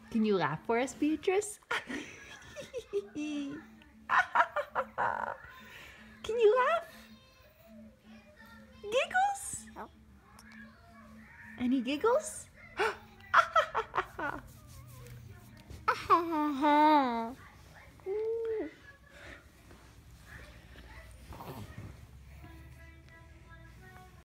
Can you laugh for us, Beatrice? Can you laugh? Giggles? Any giggles?